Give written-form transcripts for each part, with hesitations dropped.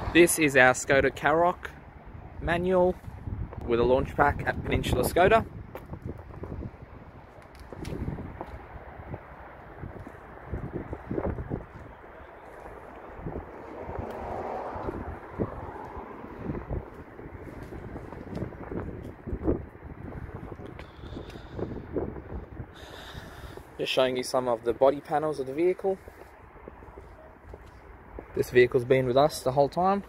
This is our Skoda Karoq manual with a launch pack at Peninsula Skoda. Just showing you some of the body panels of the vehicle. This vehicle's been with us the whole time.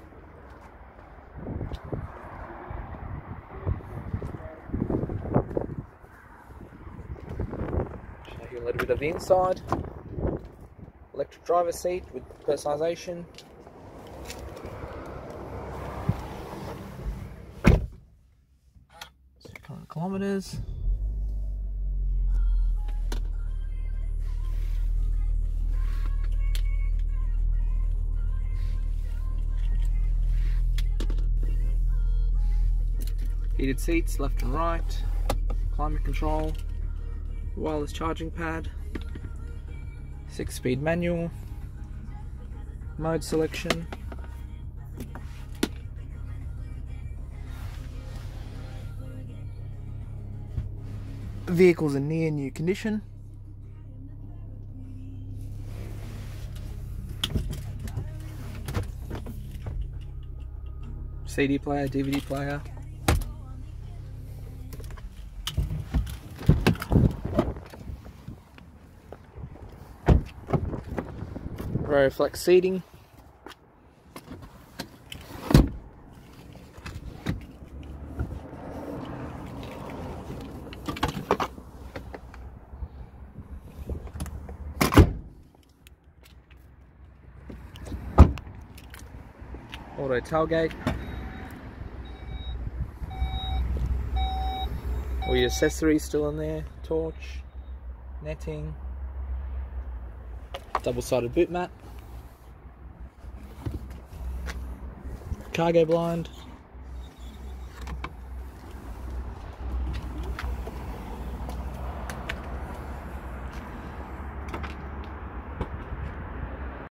Show you a little bit of the inside. Electric driver's seat with personalisation. 600 kilometers. Heated seats left and right, climate control, wireless charging pad, 6-speed manual, mode selection, the vehicle's in near new condition. CD player, DVD player. Flex seating. Auto tailgate. All your accessories still in there. Torch, netting, double-sided boot mat. Cargo blind.